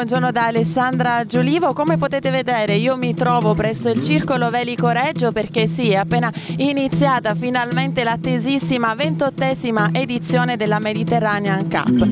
buongiorno da Alessandra Giulivo. Come potete vedere io mi trovo presso il Circolo Velico Reggio perché sì, è appena iniziata finalmente l'attesissima 28ª edizione della Mediterranean Cup.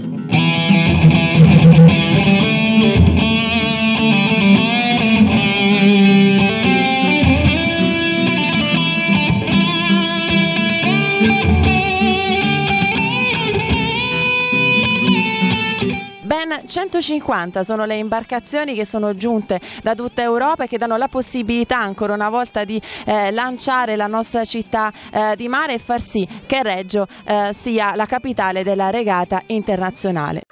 Ben 150 sono le imbarcazioni che sono giunte da tutta Europa e che danno la possibilità ancora una volta di lanciare la nostra città di mare e far sì che Reggio sia la capitale della regata internazionale.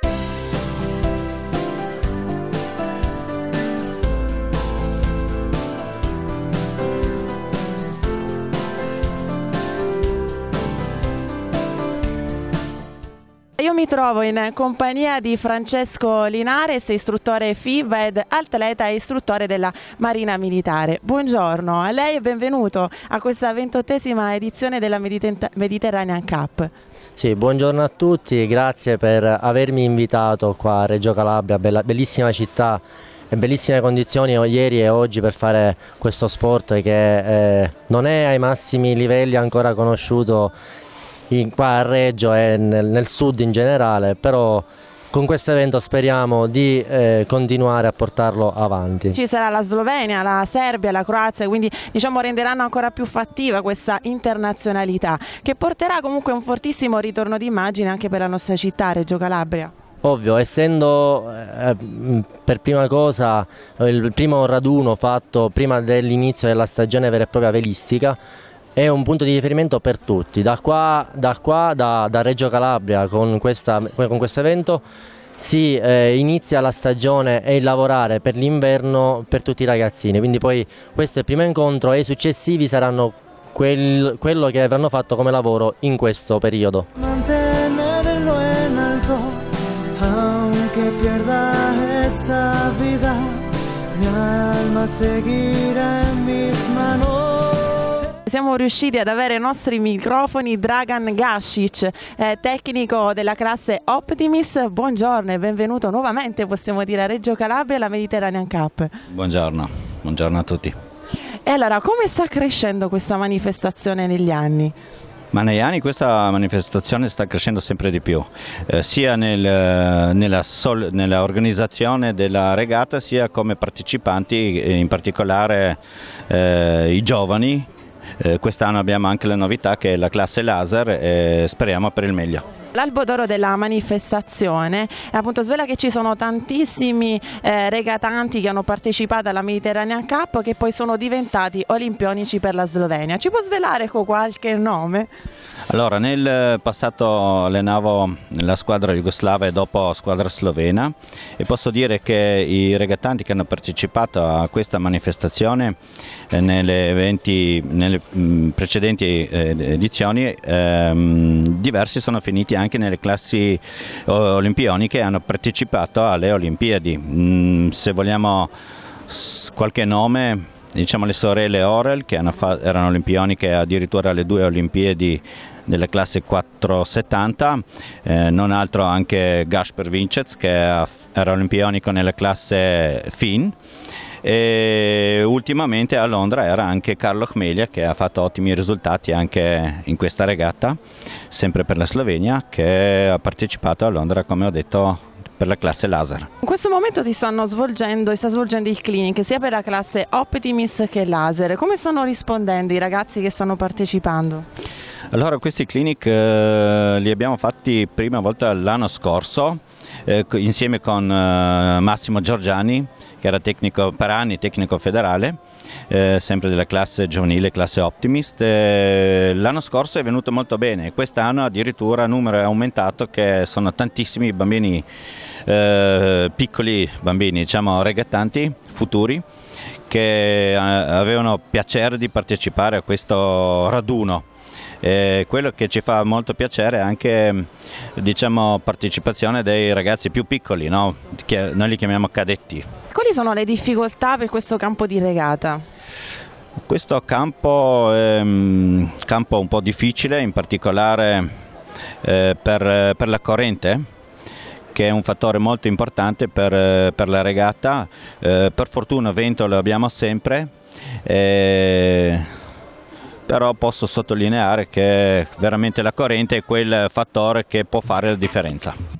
Io mi trovo in compagnia di Francesco Linares, istruttore FIV ed atleta e istruttore della Marina Militare. Buongiorno a lei e benvenuto a questa 28ª edizione della Mediterranean Cup. Sì, buongiorno a tutti, grazie per avermi invitato qua a Reggio Calabria, bellissima città e bellissime condizioni ieri e oggi per fare questo sport che non è ai massimi livelli ancora conosciuto qua a Reggio e nel sud in generale, però con questo evento speriamo di continuare a portarlo avanti. Ci sarà la Slovenia, la Serbia, la Croazia, quindi diciamo renderanno ancora più fattiva questa internazionalità che porterà comunque un fortissimo ritorno d'immagine anche per la nostra città, Reggio Calabria. Ovvio, essendo per prima cosa il primo raduno fatto prima dell'inizio della stagione vera e propria velistica, è un punto di riferimento per tutti. Da Reggio Calabria con questo evento si inizia la stagione e il lavorare per l'inverno per tutti i ragazzini, quindi poi questo è il primo incontro e i successivi saranno quello che avranno fatto come lavoro in questo periodo. Mantenerlo en alto, aunque pierda esta vida, mi alma seguirá en mis manos. Siamo riusciti ad avere ai nostri microfoni Dragan Gasic, tecnico della classe Optimis. Buongiorno e benvenuto nuovamente, possiamo dire, a Reggio Calabria alla Mediterranean Cup. Buongiorno a tutti. E allora, come sta crescendo questa manifestazione negli anni? Ma negli anni questa manifestazione sta crescendo sempre di più, sia nella organizzazione della regata, sia come partecipanti, in particolare i giovani. Quest'anno abbiamo anche la novità che è la classe laser e speriamo per il meglio. L'albo d'oro della manifestazione appunto svela che ci sono tantissimi regatanti che hanno partecipato alla Mediterranean Cup che poi sono diventati olimpionici per la Slovenia. Ci può svelare con qualche nome? Allora, nel passato allenavo la squadra jugoslava e dopo squadra slovena e posso dire che i regattanti che hanno partecipato a questa manifestazione nelle precedenti edizioni diversi sono finiti anche nelle classi olimpioniche e hanno partecipato alle Olimpiadi. Se vogliamo qualche nome, diciamo le sorelle Orel che erano olimpioniche addirittura alle 2 Olimpiadi della classe 470, non altro anche Gasper Vincec che era olimpionico nella classe FIN. E ultimamente a Londra era anche Carlo Khmelja che ha fatto ottimi risultati anche in questa regata, sempre per la Slovenia, che ha partecipato a Londra, come ho detto, per la classe laser. In questo momento si sta svolgendo il clinic sia per la classe Optimis che laser. Come stanno rispondendo i ragazzi che stanno partecipando? Allora, questi clinic li abbiamo fatti prima volta l'anno scorso insieme con Massimo Giorgiani, che era per anni tecnico federale, sempre della classe giovanile, classe Optimist. L'anno scorso è venuto molto bene, quest'anno addirittura il numero è aumentato, che sono tantissimi bambini, piccoli bambini, diciamo regattanti futuri, che avevano piacere di partecipare a questo raduno. Quello che ci fa molto piacere è anche, diciamo, partecipazione dei ragazzi più piccoli, no? Che noi li chiamiamo cadetti. Quali sono le difficoltà per questo campo di regata? Questo campo è un campo un po' difficile, in particolare per la corrente, che è un fattore molto importante per la regata. Per fortuna vento lo abbiamo sempre, però posso sottolineare che veramente la corrente è quel fattore che può fare la differenza.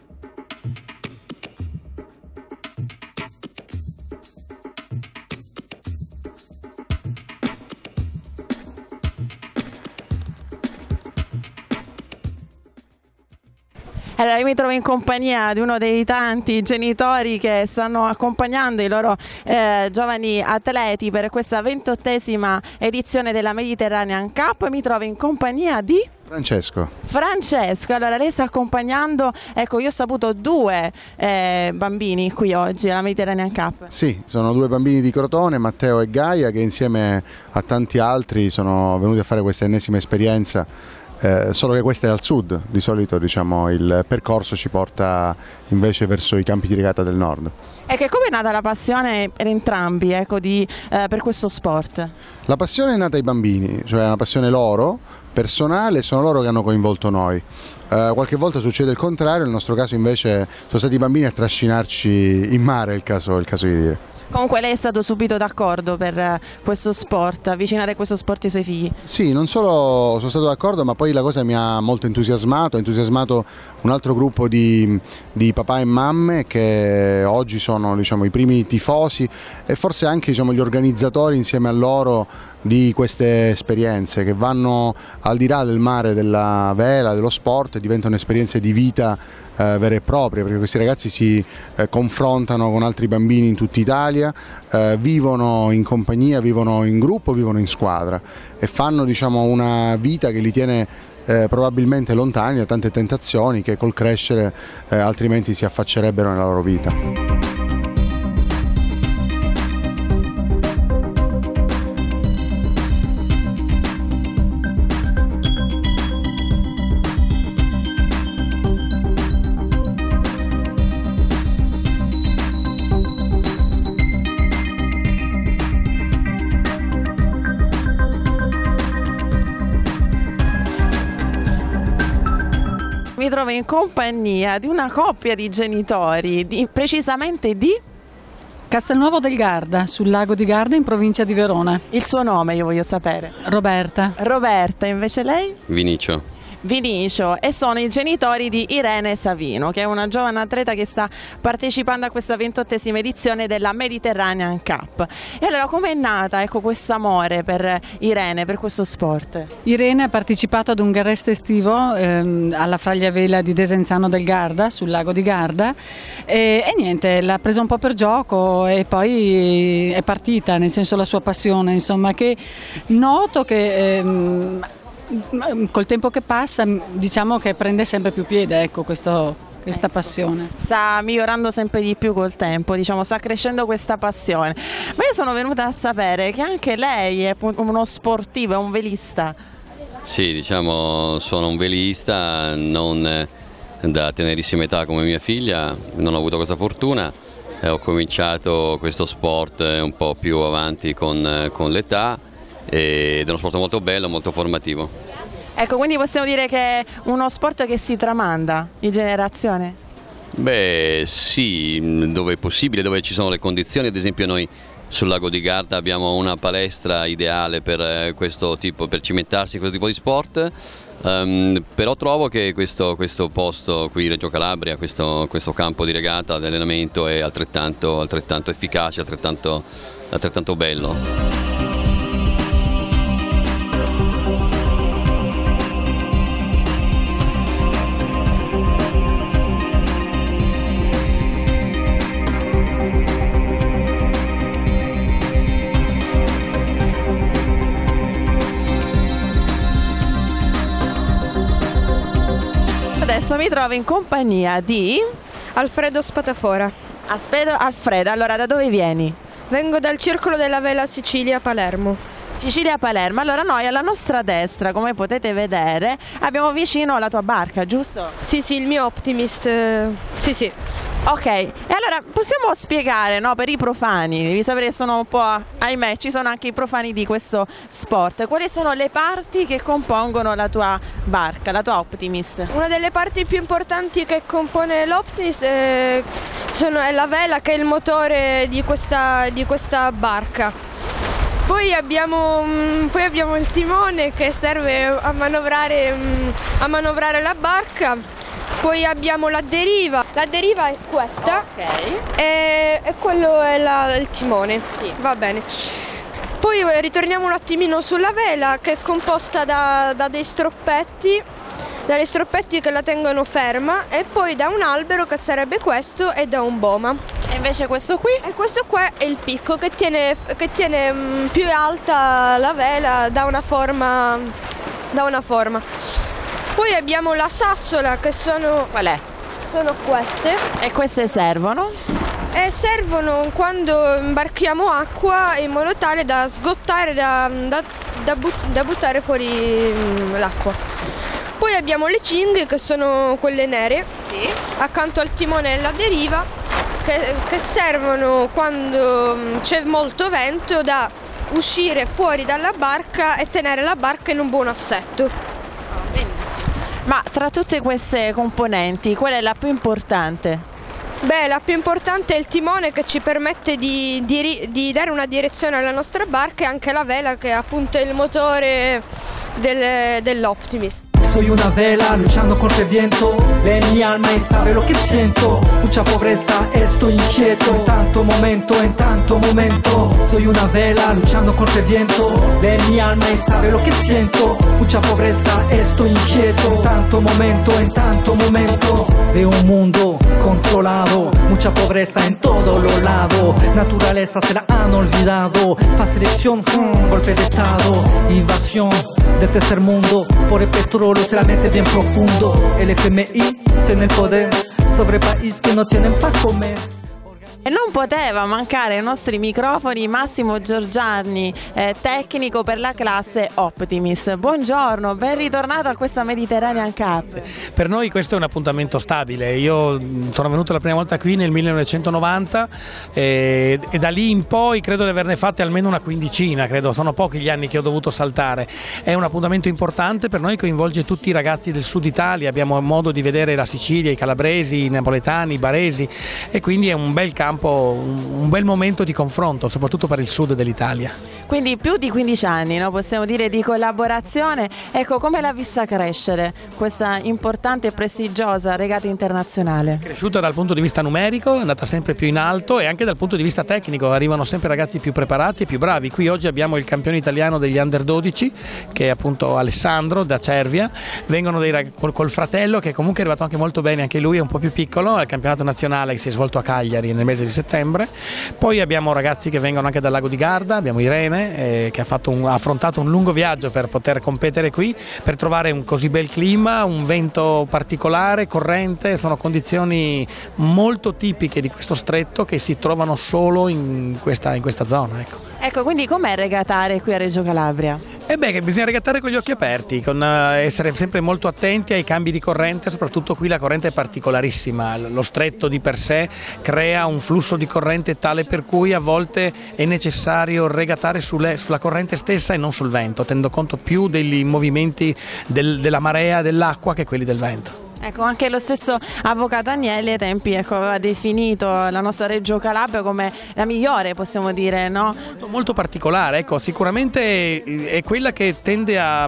Allora, io mi trovo in compagnia di uno dei tanti genitori che stanno accompagnando i loro giovani atleti per questa 28esima edizione della Mediterranean Cup. Mi trovo in compagnia di Francesco. Francesco, allora lei sta accompagnando, ecco, io ho saputo 2 bambini qui oggi alla Mediterranean Cup. Sì, sono 2 bambini di Crotone, Matteo e Gaia, che insieme a tanti altri sono venuti a fare questa ennesima esperienza. Solo che questa è al sud, di solito diciamo il percorso ci porta invece verso i campi di regata del nord. E che come è nata la passione per entrambi, ecco, per questo sport? La passione è nata ai bambini, cioè è una passione loro, personale, sono loro che hanno coinvolto noi. Qualche volta succede il contrario, nel nostro caso invece sono stati i bambini a trascinarci in mare, è il caso di dire. Comunque lei è stato subito d'accordo per questo sport, avvicinare questo sport ai suoi figli? Sì, non solo sono stato d'accordo, ma poi la cosa mi ha molto entusiasmato, ha entusiasmato un altro gruppo di papà e mamme che oggi sono, diciamo, i primi tifosi e forse anche, diciamo, gli organizzatori insieme a loro di queste esperienze che vanno al di là del mare, della vela, dello sport, e diventano esperienze di vita vere e proprie, perché questi ragazzi si confrontano con altri bambini in tutta Italia, vivono in compagnia, vivono in gruppo, vivono in squadra e fanno, diciamo, una vita che li tiene probabilmente lontani da tante tentazioni che col crescere altrimenti si affaccerebbero nella loro vita. Mi trovo in compagnia di una coppia di genitori, precisamente di Castelnuovo del Garda, sul lago di Garda in provincia di Verona. Il suo nome io voglio sapere. Roberta. Roberta, invece lei? Vinicio. Vinicio, e sono i genitori di Irene Savino, che è una giovane atleta che sta partecipando a questa 28esima edizione della Mediterranean Cup. E allora com'è nata, ecco, questo amore per Irene, per questo sport? Irene ha partecipato ad un garrest estivo alla Fraglia Vela di Desenzano del Garda, sul lago di Garda, e niente, l'ha presa un po' per gioco e poi è partita, nel senso la sua passione, insomma, che noto che col tempo che passa, diciamo che prende sempre più piede, ecco, questa passione. Sta migliorando sempre di più col tempo, diciamo, sta crescendo questa passione. Ma io sono venuta a sapere che anche lei è uno sportivo, è un velista. Sì, diciamo, sono un velista, non da tenerissima età come mia figlia, non ho avuto questa fortuna. Ho cominciato questo sport un po' più avanti con l'età, ed è uno sport molto bello, molto formativo. Ecco, quindi possiamo dire che è uno sport che si tramanda di generazione? Beh sì, dove è possibile, dove ci sono le condizioni. Ad esempio noi sul lago di Garda abbiamo una palestra ideale per questo tipo, per cimentarsi in questo tipo di sport, però trovo che questo posto qui, Reggio Calabria, questo campo di regata, di allenamento è altrettanto efficace, altrettanto bello. Adesso mi trovo in compagnia di Alfredo Spatafora. Alfredo, allora da dove vieni? Vengo dal Circolo della Vela Sicilia, Palermo. Sicilia, Palermo. Allora noi alla nostra destra, come potete vedere, abbiamo vicino la tua barca, giusto? Sì, il mio Optimist. Sì. Ok, e allora possiamo spiegare, no, per i profani, devi sapere che sono un po', ahimè, ci sono anche i profani di questo sport, quali sono le parti che compongono la tua barca, la tua Optimist? Una delle parti più importanti che compone l'Optimist è la vela, che è il motore di questa barca. Poi abbiamo il timone che serve a manovrare la barca. Poi abbiamo la deriva è questa, Ok. e quello è il timone. Sì. Va bene. Poi ritorniamo un attimino sulla vela, che è composta da dei stroppetti, dalle stroppetti che la tengono ferma, e poi da un albero, che sarebbe questo, e da un boma. E invece questo qui? E questo qua è il picco che tiene più alta la vela da una forma. Poi abbiamo la sassola, che sono Qual è? queste, E queste servono? e servono quando imbarchiamo acqua, in modo tale da sgottare, da buttare fuori l'acqua. Poi abbiamo le cinghie, che sono quelle nere, Sì. accanto al timone e alla deriva, che servono quando c'è molto vento, da uscire fuori dalla barca e tenere la barca in un buon assetto. Ma tra tutte queste componenti, qual è la più importante? Beh, la più importante è il timone, che ci permette di dare una direzione alla nostra barca, e anche la vela, che è appunto il motore dell'Optimist. Soy una vela luchando contra el viento de mi alma y sabe lo que siento. Mucha pobreza, estoy inquieto. En tanto momento. Soy una vela luchando contra el viento de mi alma y sabe lo que siento. Mucha pobreza, estoy inquieto. En tanto momento. Veo un mundo controlado. Mucha pobreza en todos los lados. Naturaleza se la han olvidado. Fácil elección, golpe de estado. Invasión del tercer mundo por el petróleo. Se la mete bien profundo. El FMI tiene el poder sobre país que no tienen para comer. E non poteva mancare ai nostri microfoni Massimo Giorgiani, tecnico per la classe Optimist. Buongiorno, ben ritornato a questa Mediterranean Cup. Per noi questo è un appuntamento stabile. Io sono venuto la prima volta qui nel 1990 e da lì in poi credo di averne fatte almeno una quindicina, sono pochi gli anni che ho dovuto saltare. È un appuntamento importante per noi, coinvolge tutti i ragazzi del sud Italia, abbiamo modo di vedere la Sicilia, i calabresi, i napoletani, i baresi, e quindi è un bel campo, un bel momento di confronto, soprattutto per il sud dell'Italia. Quindi più di 15 anni, no? Possiamo dire, di collaborazione. Ecco, come l'ha vista crescere questa importante e prestigiosa regata internazionale? Cresciuta dal punto di vista numerico, è andata sempre più in alto, e anche dal punto di vista tecnico arrivano sempre ragazzi più preparati e più bravi. Qui oggi abbiamo il campione italiano degli Under 12, che è appunto Alessandro da Cervia. Vengono col fratello, che comunque è arrivato anche molto bene, anche lui è un po' più piccolo, al campionato nazionale che si è svolto a Cagliari nel mese di settembre. Poi abbiamo ragazzi che vengono anche dal Lago di Garda, abbiamo Irene che ha affrontato un lungo viaggio per poter competere qui, per trovare un così bel clima, un vento particolare, corrente. Sono condizioni molto tipiche di questo stretto, che si trovano solo in questa zona. Ecco, quindi com'è regatare qui a Reggio Calabria? Che bisogna regattare con gli occhi aperti, essere sempre molto attenti ai cambi di corrente, soprattutto qui la corrente è particolarissima, lo stretto di per sé crea un flusso di corrente tale per cui a volte è necessario regattare sulla corrente stessa e non sul vento, tenendo conto più dei movimenti della marea, dell'acqua, che quelli del vento. Ecco, anche lo stesso avvocato Agnelli ai tempi aveva definito la nostra Reggio Calabria come la migliore, possiamo dire, no? Molto particolare, sicuramente è quella che tende a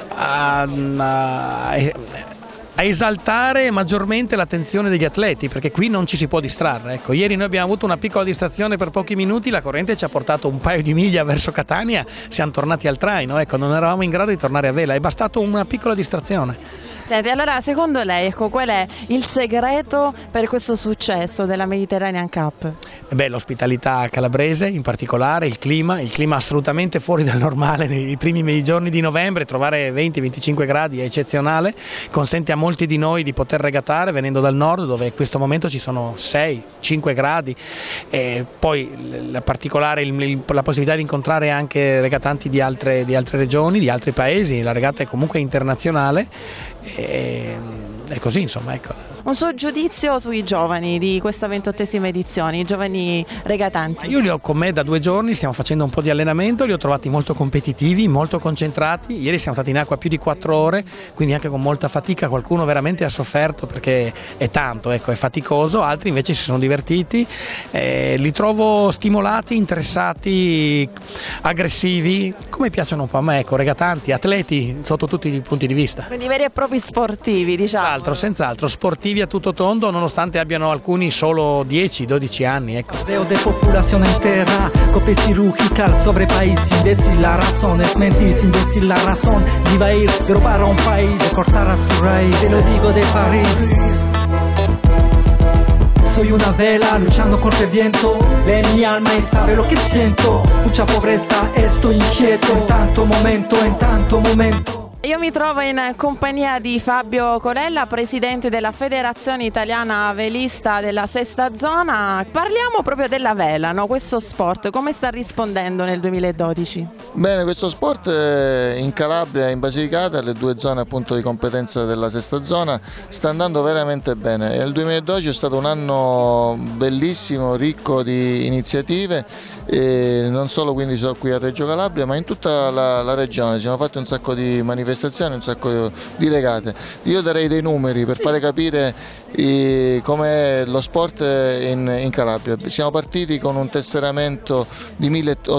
esaltare maggiormente l'attenzione degli atleti, perché qui non ci si può distrarre. Ieri noi abbiamo avuto una piccola distrazione per pochi minuti, la corrente ci ha portato un paio di miglia verso Catania, siamo tornati al traino, non eravamo in grado di tornare a vela, è bastato una piccola distrazione. Senti, allora secondo lei qual è il segreto per questo successo della Mediterranean Cup? l'ospitalità calabrese in particolare, il clima assolutamente fuori dal normale nei primi giorni di novembre, trovare 20-25 gradi è eccezionale, consente a molti di noi di poter regatare venendo dal nord dove in questo momento ci sono 6-5 gradi, e poi la possibilità di incontrare anche regatanti di altre regioni, di altri paesi. La regata è comunque internazionale e così, insomma, ecco. Un suo giudizio sui giovani di questa 28esima edizione, i giovani regatanti? Io li ho con me da 2 giorni, stiamo facendo un po' di allenamento, li ho trovati molto competitivi, molto concentrati. Ieri siamo stati in acqua più di 4 ore, quindi anche con molta fatica. Qualcuno veramente ha sofferto perché è tanto, ecco, è faticoso, altri invece si sono divertiti. Li trovo stimolati, interessati, aggressivi, come piacciono un po' a me, ecco, regatanti, atleti sotto tutti i punti di vista. Quindi veri e propri sportivi, diciamo. Senz'altro, sportivi a tutto tondo, nonostante abbiano alcuni solo 10-12 anni, ecco. Veo de populación entera, copia cirúrgica sobre país, imbécil la razón, es mentir, imbécil la razón, iba a ir, robar a un país, de cortar a su raíz, te lo digo de París. Soy una vela luchando contra el viento, lee mi alma y sabe lo que siento, mucha pobreza, estoy inquieto, en tanto momento. Io mi trovo in compagnia di Fabio Colella, presidente della Federazione Italiana Velista della Sesta Zona. Parliamo proprio della vela, no? Questo sport, come sta rispondendo nel 2012? Bene, questo sport in Calabria e in Basilicata, le 2 zone appunto di competenza della Sesta Zona, sta andando veramente bene. E il 2012 è stato un anno bellissimo, ricco di iniziative, e non solo quindi qui a Reggio Calabria, ma in tutta la regione. Si sono fatte un sacco di manifestazioni, un sacco di regate. Io darei dei numeri per fare capire com'è lo sport in Calabria. Siamo partiti con un tesseramento di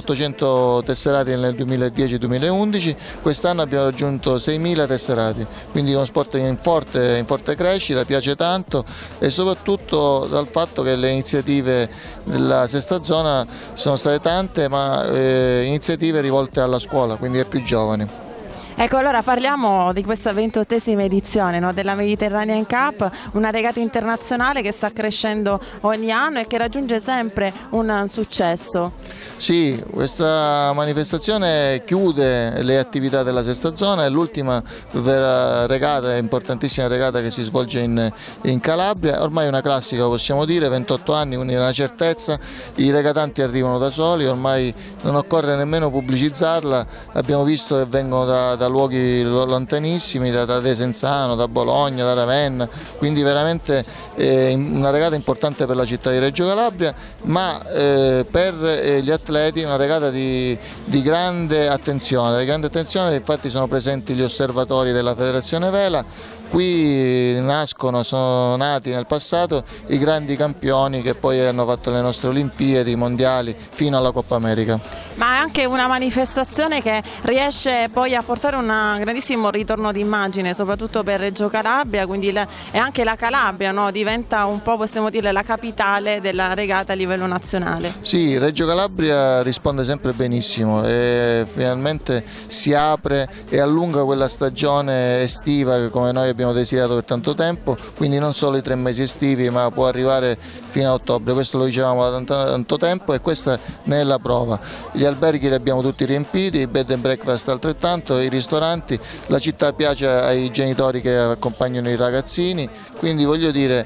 1800 tesserati nel 2010-2011, quest'anno abbiamo raggiunto 6.000 tesserati, quindi è uno sport in forte crescita, piace tanto, e soprattutto dal fatto che le iniziative della Sesta Zona sono state tante, ma iniziative rivolte alla scuola, quindi ai più giovani. Ecco, allora parliamo di questa 28esima edizione, no, della Mediterranean Cup, una regata internazionale che sta crescendo ogni anno e che raggiunge sempre un successo. Sì, questa manifestazione chiude le attività della Sesta Zona, è l'ultima vera regata, importantissima regata che si svolge in Calabria, ormai è una classica, possiamo dire, 28 anni, quindi è una certezza, i regatanti arrivano da soli, ormai non occorre nemmeno pubblicizzarla, abbiamo visto che vengono da luoghi lontanissimi, da Desenzano, da Bologna, da Ravenna, quindi veramente una regata importante per la città di Reggio Calabria, ma per gli atleti una regata di grande attenzione, infatti sono presenti gli osservatori della Federazione Vela. Qui sono nati nel passato i grandi campioni che poi hanno fatto le nostre Olimpiadi, i mondiali, fino alla Coppa America. Ma è anche una manifestazione che riesce poi a portare un grandissimo ritorno d'immagine, soprattutto per Reggio Calabria, quindi e anche la Calabria, no? Diventa un po', possiamo dire, la capitale della regata a livello nazionale. Sì, Reggio Calabria risponde sempre benissimo e finalmente si apre e allunga quella stagione estiva che come noi abbiamo desiderato per tanto tempo, quindi non solo i 3 mesi estivi, ma può arrivare fino a ottobre. Questo lo dicevamo da tanto tempo e questa ne è la prova. Gli alberghi li abbiamo tutti riempiti, i bed and breakfast altrettanto, i ristoranti, la città piace ai genitori che accompagnano i ragazzini, quindi voglio dire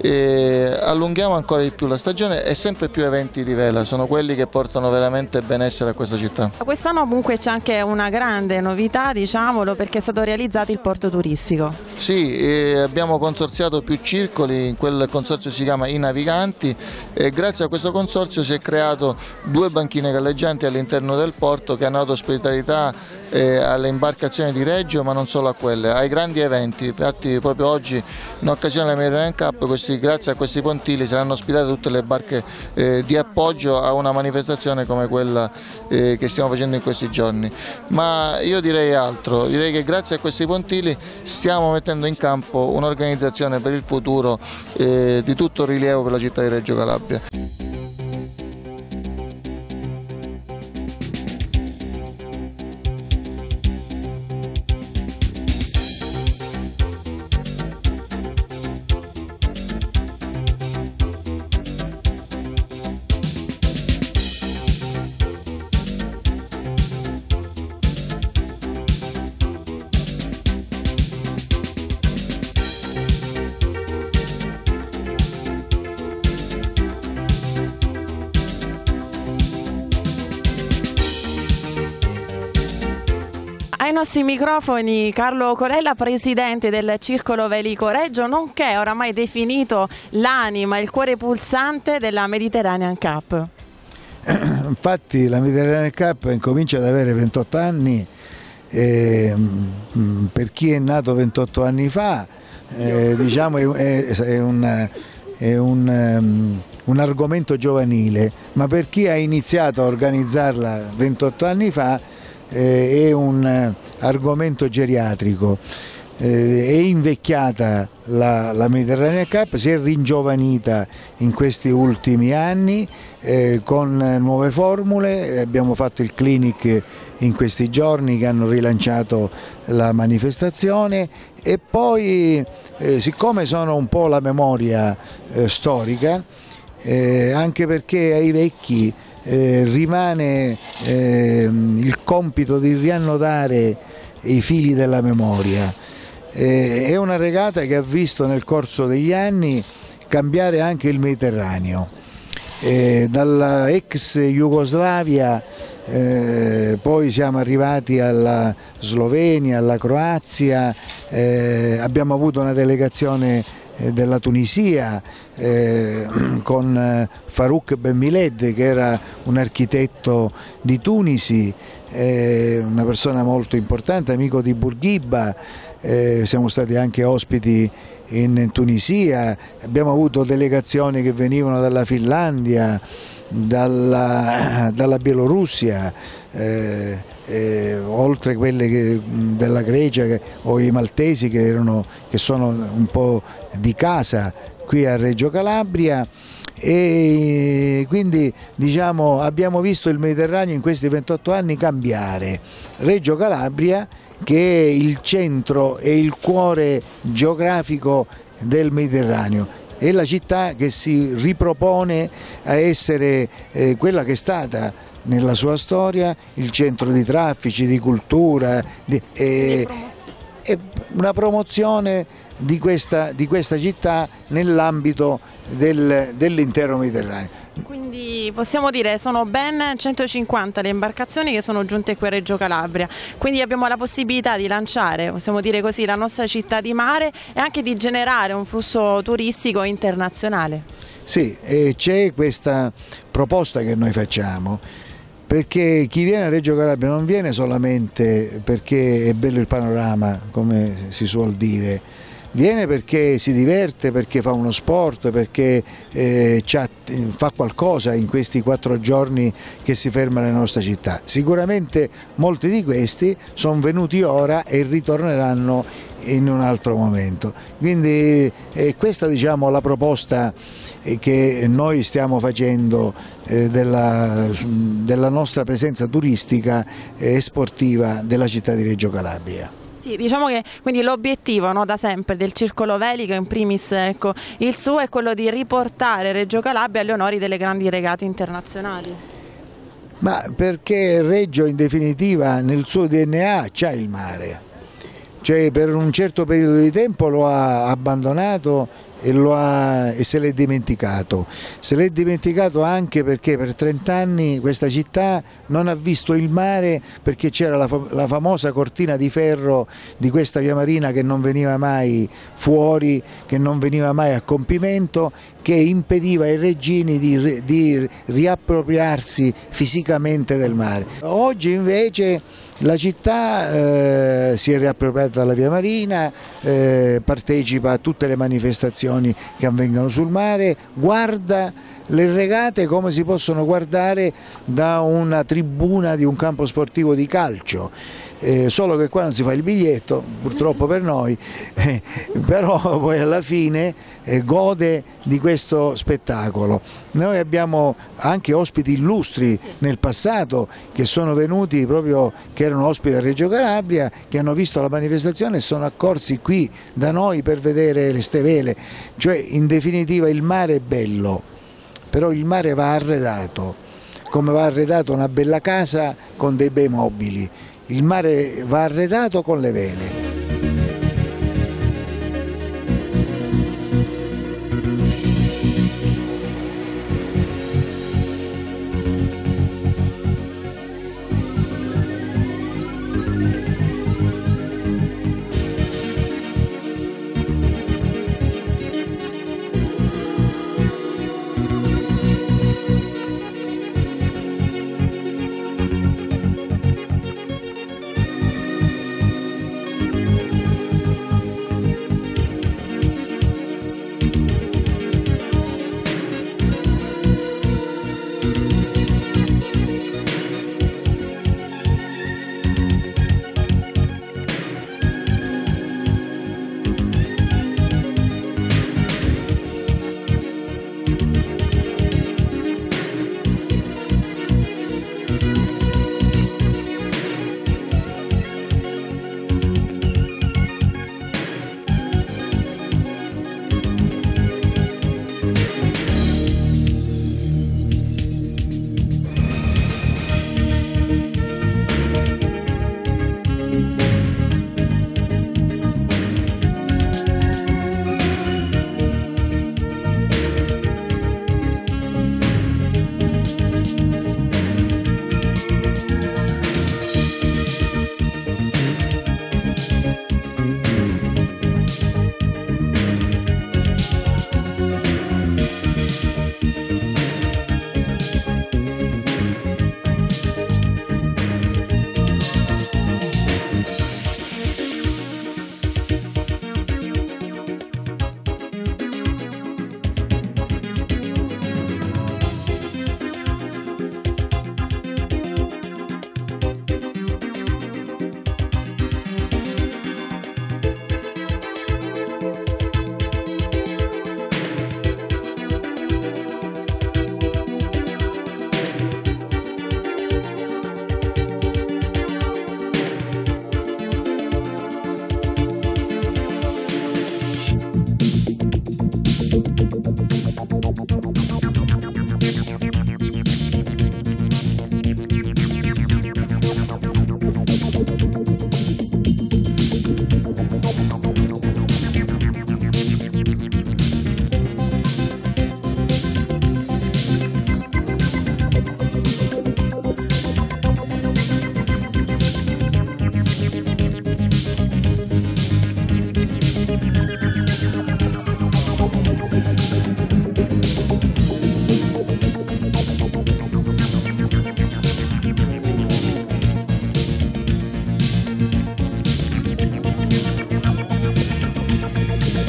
allunghiamo ancora di più la stagione e sempre più eventi di vela, sono quelli che portano veramente benessere a questa città. Quest'anno comunque c'è anche una grande novità, diciamolo, perché è stato realizzato il porto turistico. Sì, abbiamo consorziato più circoli, in quel consorzio si chiama I Naviganti e grazie a questo consorzio si è creato 2 banchine galleggianti all'interno del porto che hanno dato ospitalità alle imbarcazioni di Reggio, ma non solo a quelle, ai grandi eventi. Infatti proprio oggi in occasione della Mediterranean Cup grazie a questi pontili saranno ospitate tutte le barche di appoggio a una manifestazione come quella che stiamo facendo in questi giorni. Ma io direi altro, direi che grazie a questi pontili stiamo mettendo in campo un'organizzazione per il futuro di tutto rilievo per la città di Reggio Calabria. Ai nostri microfoni Carlo Colella, presidente del Circolo Velico Reggio, nonché oramai definito l'anima, il cuore pulsante della Mediterranean Cup. Infatti la Mediterranean Cup incomincia ad avere 28 anni, per chi è nato 28 anni fa diciamo è un argomento giovanile, ma per chi ha iniziato a organizzarla 28 anni fa è un argomento geriatrico. È invecchiata la Mediterranean Cup, si è ringiovanita in questi ultimi anni con nuove formule. Abbiamo fatto il clinic in questi giorni che hanno rilanciato la manifestazione, e poi siccome sono un po' la memoria storica, anche perché ai vecchi rimane il compito di riannodare i fili della memoria. È una regata che ha visto nel corso degli anni cambiare anche il Mediterraneo, dalla ex Jugoslavia poi siamo arrivati alla Slovenia, alla Croazia, abbiamo avuto una delegazione della Tunisia con Farouk Ben Miled, che era un architetto di Tunisi, una persona molto importante, amico di Bourguiba. Siamo stati anche ospiti in Tunisia, abbiamo avuto delegazioni che venivano dalla Finlandia, dalla Bielorussia, oltre quelle della Grecia o i maltesi che sono un po' di casa qui a Reggio Calabria, e quindi diciamo abbiamo visto il Mediterraneo in questi 28 anni cambiare. Reggio Calabria, che è il centro e il cuore geografico del Mediterraneo, è la città che si ripropone a essere quella che è stata nella sua storia il centro di traffici, di cultura, una promozione di questa città nell'ambito dell'intero Mediterraneo. Quindi possiamo dire sono ben 150 le imbarcazioni che sono giunte qui a Reggio Calabria, quindi abbiamo la possibilità di lanciare, possiamo dire così, la nostra città di mare e anche di generare un flusso turistico internazionale. Sì, c'è questa proposta che noi facciamo, perché chi viene a Reggio Calabria non viene solamente perché è bello il panorama, come si suol dire, viene perché si diverte, perché fa uno sport, perché fa qualcosa in questi 4 giorni che si ferma nella nostra città. Sicuramente molti di questi sono venuti ora e ritorneranno in un altro momento. Quindi questa, diciamo, la proposta che noi stiamo facendo della nostra presenza turistica e sportiva della città di Reggio Calabria. Sì, diciamo che quindi l'obiettivo, no, da sempre del Circolo Velico, in primis ecco, il suo è quello di riportare Reggio Calabria agli onori delle grandi regate internazionali. Ma perché Reggio in definitiva nel suo DNA c'ha il mare, cioè per un certo periodo di tempo lo ha abbandonato e se l'è dimenticato. Se l'è dimenticato anche perché per 30 anni questa città non ha visto il mare, perché c'era la famosa cortina di ferro di questa via Marina che non veniva mai fuori, che non veniva mai a compimento, che impediva ai reggini di riappropriarsi fisicamente del mare. Oggi invece la città si è riappropriata dalla via Marina, partecipa a tutte le manifestazioni che avvengono sul mare, guarda le regate come si possono guardare da una tribuna di un campo sportivo di calcio, solo che qua non si fa il biglietto, purtroppo per noi, però poi alla fine gode di questo spettacolo. Noi abbiamo anche ospiti illustri nel passato che sono venuti proprio, che erano ospiti a Reggio Calabria, che hanno visto la manifestazione e sono accorsi qui da noi per vedere le stevele. Cioè, in definitiva, il mare è bello, però il mare va arredato, come va arredata una bella casa con dei bei mobili. Il mare va arredato con le vele.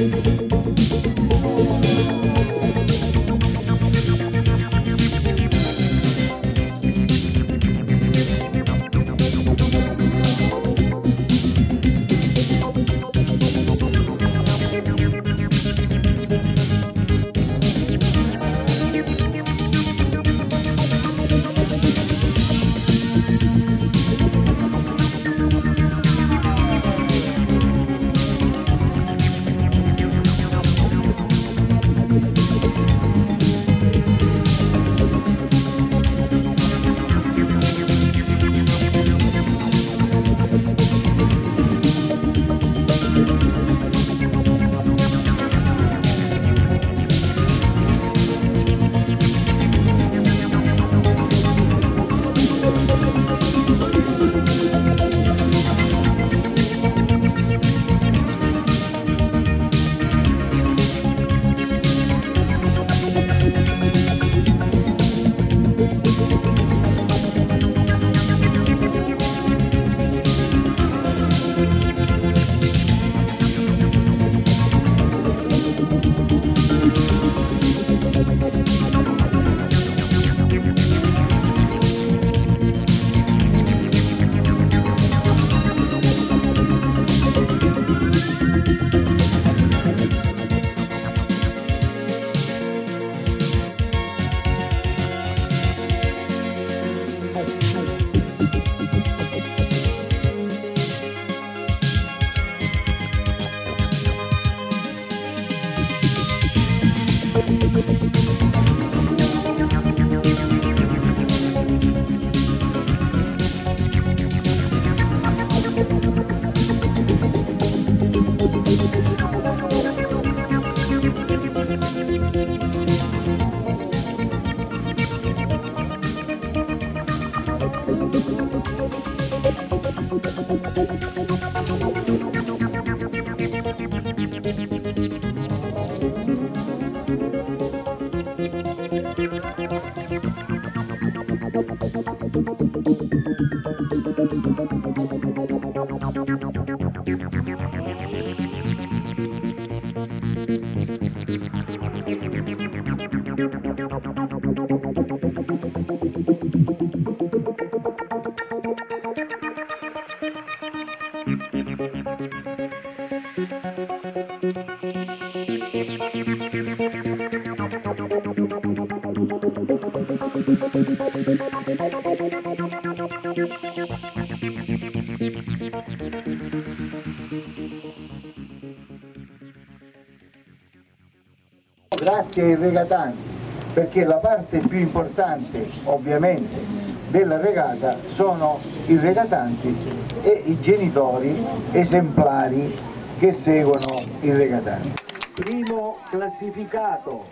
Grazie ai regatanti, perché la parte più importante ovviamente della regata sono i regatanti e i genitori esemplari che seguono i regatanti. Primo classificato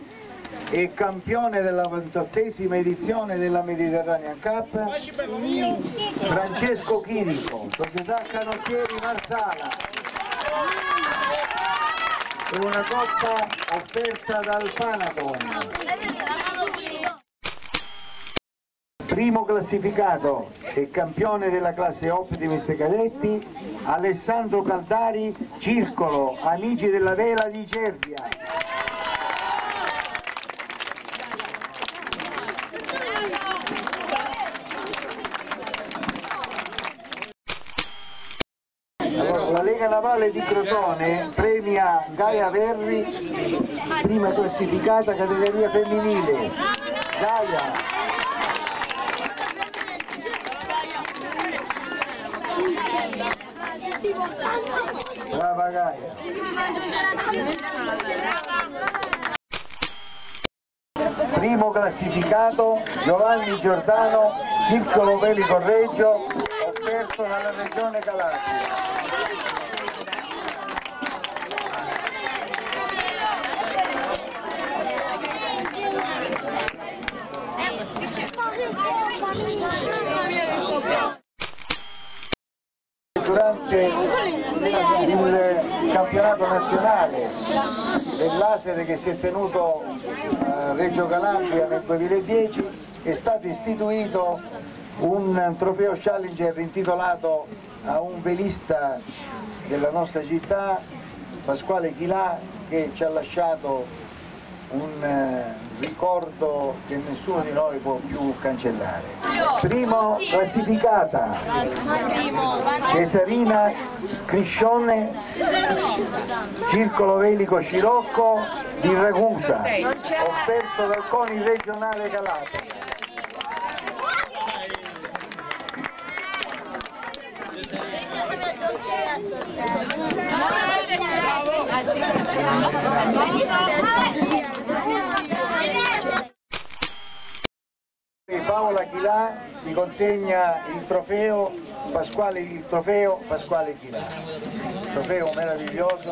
e campione della 28ª edizione della Mediterranean Cup, Francesco Chirico, Società Canottieri Marsala. Una coppa offerta dal Panaton. Primo classificato e campione della classe Optimist Cadetti, Alessandro Caldari, Circolo, Amici della Vela di Cervia. La Lega Navale di Crotone premia Gaia Verri, prima classificata categoria femminile. Gaia. Brava Gaia. Primo classificato Giovanni Giordano, Circolo Veli Correggio, offerto dalla Regione Calabria. Durante il campionato nazionale del laser che si è tenuto a Reggio Calabria nel 2010 è stato istituito un trofeo Challenger intitolato a un velista della nostra città, Pasquale Chilà, che ci ha lasciato un ricordo che nessuno di noi può più cancellare. Primo classificata Cesarina Criscione, Circolo Velico Scirocco di Ragusa, offerto dal CONI regionale Calabria. Paola Chilà mi consegna il trofeo Pasquale Chilà, trofeo meraviglioso.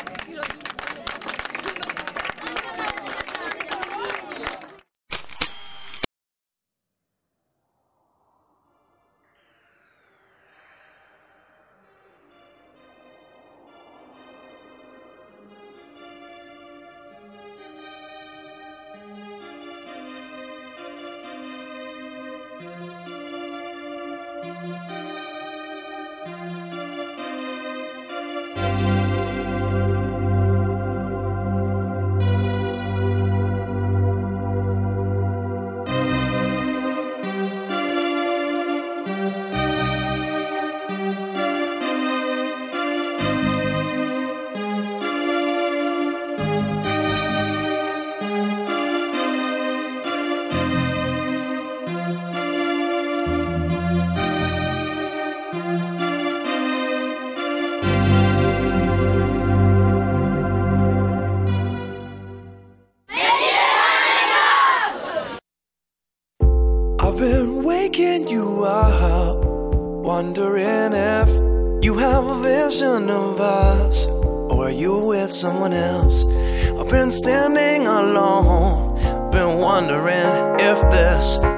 Been waking you up, wondering if you have a vision of us, or are you with someone else? I've been standing alone, been wondering if this